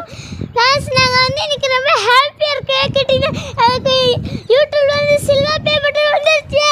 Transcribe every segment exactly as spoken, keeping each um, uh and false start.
போகிறோம். ப்ளஸ் நாங்கள் வந்து இன்றைக்கி ரொம்ப ஹாப்பியாக இருக்க கேட்டிங்கன்னா அதுக்கு யூடியூப்ல வந்து சில்வர் ப்ளே பட்டன் வந்துருச்சு.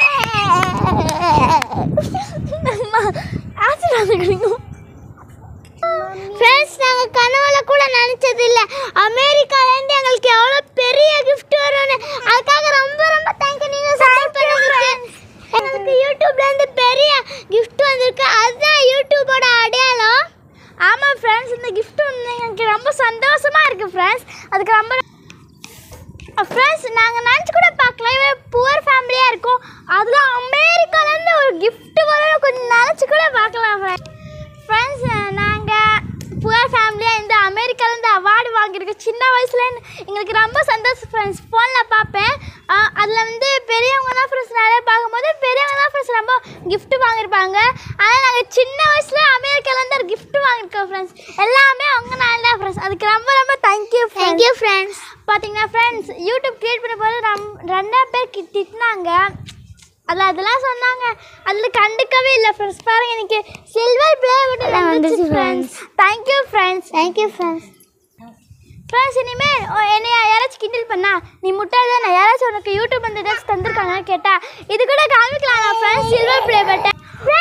ஆசீர்வாதம் ஃப்ரெண்ட்ஸ், நாங்கள் கனவுல கூட நினச்சது இல்லை அமெரிக்காலேருந்து எங்களுக்கு எவ்வளோ பெரிய கிஃப்ட் வரும்னு. அதுக்காக ரொம்ப ரொம்ப தேங்க்யூ. நீங்கள் சப்போர்ட் பண்ணுங்க. எங்களுக்கு யூடியூப்லேருந்து பெரிய கிஃப்ட் வந்திருக்கு. அதுதான் யூடியூபோட அடையாளம். ஆமாம் ஃப்ரெண்ட்ஸ், இந்த கிஃப்ட் வந்து எனக்கு ரொம்ப சந்தோஷமாக இருக்குது ஃப்ரெண்ட்ஸ். அதுக்கு ரொம்ப ஃப்ரெண்ட்ஸ் நாங்கள் நினச்சி கூட பார்க்கல இவன் புவர் ஃபேமிலியாக இருக்கும். அதில் அமெரிக்காலேருந்து ஒரு கிஃப்ட் வரும் கொஞ்சம் நினச்சி கூட பார்க்கலாம் ஃப்ரெண்ட்ஸ். ஃப்ரெண்ட்ஸ் நாங்கள் புவர் ஃபேமிலியாக இந்த அமெரிக்காலேருந்து அவார்டு வாங்கியிருக்கோம். சின்ன வயசுல எங்களுக்கு ரொம்ப சந்தோஷம் ஃப்ரெண்ட்ஸ். ஃபோனில் பார்ப்பேன், அதில் வந்து பெரியவங்க தான் ஃப்ரெண்ட்ஸ் நிறைய பார்க்கும்போது பெரியவங்க தான் ஃப்ரெண்ட்ஸ் ரொம்ப கிஃப்ட் வாங்கியிருப்பாங்க. ஆனால் நாங்கள் சின்ன வயசில் அமெரிக்காலேருந்து ஒரு கிஃப்ட் வாங்கியிருக்கோம் ஃப்ரெண்ட்ஸ். எல்லாமே அவங்க நாள் தான் ஃப்ரெண்ட்ஸ். அதுக்கு ரொம்ப ரொம்ப தேங்க்யூ தேங்க்யூ ஃப்ரெண்ட்ஸ். பார்த்தீங்கன்னா ஃப்ரெண்ட்ஸ் யூடியூப் க்ரியேட் பண்ண போது ரம் ரெண்டா பேர் திட்டினாங்க. அதில் அதெல்லாம் சொன்னாங்க, அதில் கண்டுக்கவே இல்லை ஃப்ரெண்ட்ஸ். பாருங்கள் எனக்கு சில்வர் ப்ளே பட்டன் வந்துச்சு friends. Thank you friends. Thank you friends. Friends இனிமேல் என்னை யாராச்சும் கிண்டல் பண்ணா நீ முட்டாள் தான், யாராச்சும் உனக்கு யூடியூப் வந்து ஏதாச்சும் தந்துருக்காங்கன்னு கேட்டால் இது கூட காமிக்கலாம் friends. Silver play button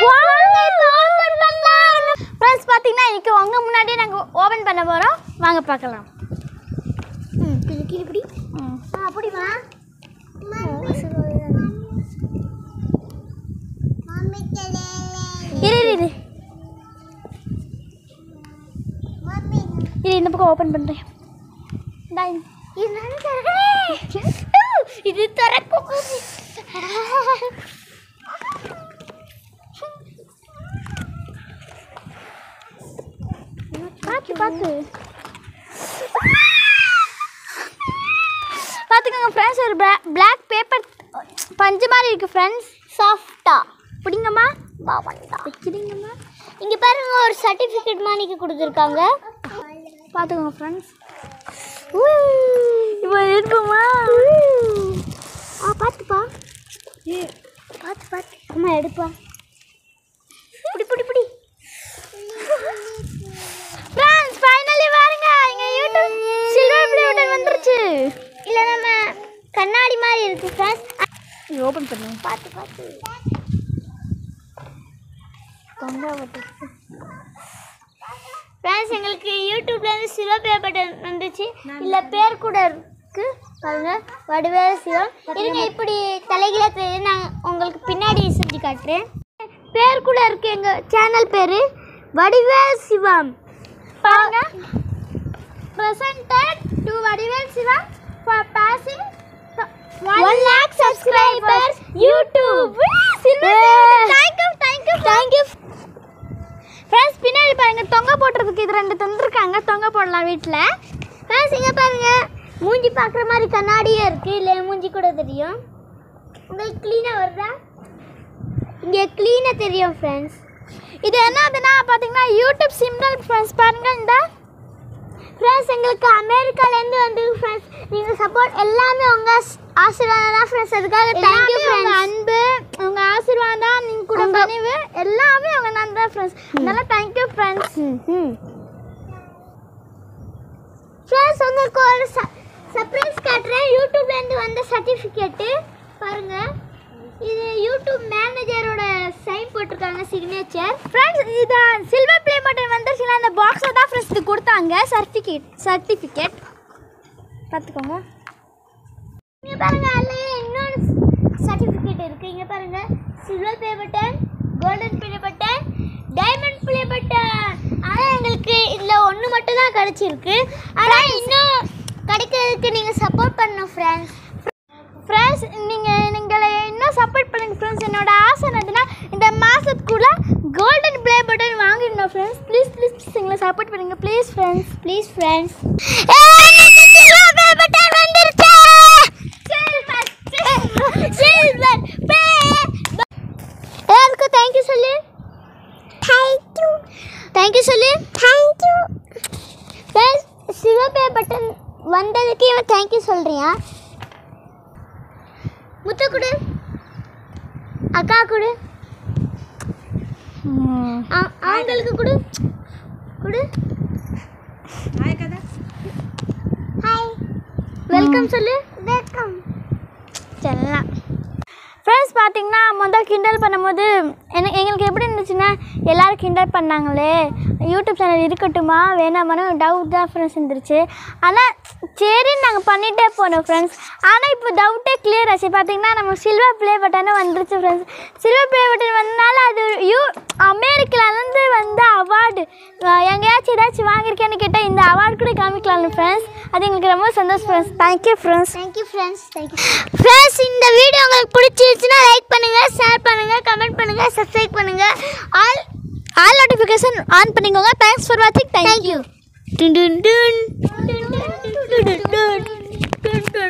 friends பார்த்தீங்கன்னா இன்றைக்கி உங்கள் முன்னாடியே நாங்கள் ஓப்பன் பண்ண போகிறோம். வாங்க பார்க்கலாம். ம் கிளி இப்படி ம் ஆ அப்படிமா இரு இரு இரு இந்த பக்கம் ஓப்பன் பண்ணுறேன். இது திறக்கும். பார்த்து பார்த்து பார்த்துக்கோங்க ஃப்ரெண்ட்ஸ். ஒரு பிளாக் பேப்பர் பஞ்சு மாதிரி இருக்குது ஃப்ரெண்ட்ஸ். சாஃப்டா பிடிங்கம்மா பாவண்டா வச்சுடுங்கம்மா. இங்கே பாருங்க ஒரு சர்டிஃபிகேட் மாணிக்கு கொடுத்துருக்காங்க. பார்த்துக்கோங்க ஃப்ரெண்ட்ஸ். இப்போ எடுப்போமா? ஆ பார்த்துப்பா பார்த்து பார்த்து அம்மா எடுப்பா. பிடி பிடி பிடி ஃப்ரெண்ட்ஸ். ஃபைனலி பாருங்க இங்கே யூடியூப் சில்வர் ப்ளே பட்டன் வந்துருச்சு. இல்லை நம்ம கண்ணாடி மாதிரி இருக்குது ஃப்ரெண்ட்ஸ். இது ஓப்பன் பண்ணுங்க. பார்த்து பார்த்து தொங்கா பட்டு ஃப்ரெண்ட்ஸ் எங்களுக்கு யூடியூப்லேருந்து சில்வர் ப்ளே பட்டன் வந்துச்சு. இல்லை பேர் கூட இருக்கு பாருங்க, வடிவேல் சிவம். இருங்க இப்படி தலைகீழ தெரியுது, நான் உங்களுக்கு பின்னாடி செஞ்சு காட்டுறேன். பேர் கூட இருக்கு எங்கள் சேனல் பேர் வடிவேல் சிவம். பாருங்க. presented to Vadivel Sivam for passing one lakh subscribers YouTube. Thank you, thank you, thank you. Friends பின்னாடி பாருங்க தொங்க போட்டுறதுக்கு இது ரெண்டு தந்துருக்காங்க. தொங்க போடலாம் வீட்டில். ஃப்ரெண்ட்ஸ் இங்கே பாருங்க மூஞ்சி பார்க்குற மாதிரி கண்ணாடியே இருக்குது. இல்லை மூஞ்சி கூட தெரியும். உங்களுக்கு க்ளீனாக வருதா? இங்கே க்ளீனாக தெரியும் ஃப்ரெண்ட்ஸ். இது என்னதுன்னா பார்த்தீங்கன்னா யூடியூப் சிம்பிள் ஃப்ரெண்ட்ஸ். பாருங்கள் இந்த ஃப்ரெண்ட்ஸ் எங்களுக்கு அமெரிக்காலேருந்து வந்து ஃப்ரெண்ட்ஸ் நீங்கள் சப்போர்ட் எல்லாமே உங்கள் ஆசீர்வாதம் தான் ஃப்ரெண்ட்ஸ். அதுக்காக தேங்க்யூ ஃப்ரெண்ட்ஸ். அன்பு உங்கள் ஆசீர்வாதம் நீங்கள் கூட பணிவு எல்லாமே அவங்க நான் தான் ஃப்ரெண்ட்ஸ். அதனால தேங்க்யூ ஃப்ரெண்ட்ஸ். ம் ஃப்ரெண்ட்ஸ் உங்களுக்கு ஒரு சர்ப்ரைஸ் காட்டுறேன். யூடியூப்லேருந்து வந்த சர்டிஃபிகேட்டு பாருங்கள். இது யூடியூப் மேனேஜரோட சைன் போட்டிருக்காங்க, சிக்னேச்சர். ஃப்ரெண்ட்ஸ் இது சில்வர் ப்ளே பட்டன் வந்துருச்சுன்னா அந்த பாக்ஸை தான் ஃப்ரெண்ட்ஸ் இது கொடுத்தாங்க. சர்டிஃபிகேட் சர்டிஃபிகேட் பார்த்துக்கோங்க. இங்கே பாருங்கள் அதுலேயே இன்னொன்று சர்டிஃபிகேட் இருக்குது. இங்கே பாருங்கள் silver play button, golden play button, diamond play button. ஆனால் எங்களுக்கு இதில் ஒன்று மட்டும் தான் கிடச்சிருக்கு. ஆனால் இன்னும் கிடைக்கிறதுக்கு நீங்கள் சப்போர்ட் பண்ணணும் ஃப்ரெண்ட்ஸ். ஃப்ரெண்ட்ஸ் நீங்கள் நீங்களை இன்னும் சப்போர்ட் பண்ணுங்க ஃப்ரெண்ட்ஸ். என்னோட ஆசை என்னதுன்னா இந்த மாதத்துக்குள்ளே கோல்டன் ப்ளே பட்டன் வாங்கிடணும் ஃப்ரெண்ட்ஸ். ப்ளீஸ் ப்ளீஸ் ப்ளீஸ் எங்களை சப்போர்ட் பண்ணுங்கள் ப்ளீஸ் ஃப்ரெண்ட்ஸ். Please friends. எல்லாருக்கும் தேங்க்யூ சொல்லு. தேங்க்யூ தேங்க்யூ சொல்லு. Thank you friends. Silver play button வந்ததுக்கு இவன் தேங்க்யூ சொல்கிறியா? முத்து கொடு, அக்கா கொடு, அவங்களுக்கு கொடு கொடு. ஹாய் கதா ஹாய் வெல்கம் சொல்லு வெல்கம் செல்லாம் ஃப்ரெண்ட்ஸ் பார்த்தீங்கன்னா மொதல் கிண்டல் பண்ணும்போது எனக்கு எங்களுக்கு எப்படி இருந்துச்சுன்னா எல்லோரும் கிண்டல் பண்ணாங்களே யூடியூப் சேனல் இருக்கட்டுமா வேணாமான்னு டவுட் தான் ஃப்ரெண்ட்ஸ் இருந்துருச்சு ஆனால் சரி நாங்கள் பண்ணிகிட்டே போனோம் ஃப்ரெண்ட்ஸ் ஆனால் இப்போ டவுட்டே கிளியர் ஆச்சு பார்த்தீங்கன்னா நம்ம சில்வர் ப்ளே பட்டனும் வந்துருச்சு ஃப்ரெண்ட்ஸ் சில்வர் ப்ளே பட்டன் வந்தனால அது யூ அமெரிக்காலேருந்து வந்த அவார்டு எங்கேயாச்சும் ஏதாச்சும் வாங்கியிருக்கேன்னு கேட்டால் இந்த அவார்டு கூட காமிக்கலாம்னு ஃப்ரெண்ட்ஸ் அது எங்களுக்கு ரொம்ப சந்தோஷம் friends thank you friends thank you friends thank you friends இந்த வீடியோ உங்களுக்கு பிடிச்சிருச்சுன்னா லைக் பண்ணுங்கள் ஷேர் பண்ணுங்கள் கமெண்ட் பண்ணுங்கள் சப்ஸ்கிரைப் பண்ணுங்கள் ஆல் ஆல் நோட்டிஃபிகேஷன் ஆன் பண்ணிக்கோங்க தேங்க்ஸ் ஃபார் வாட்சிங் தேங்க்யூ டுன் டுன் டுன்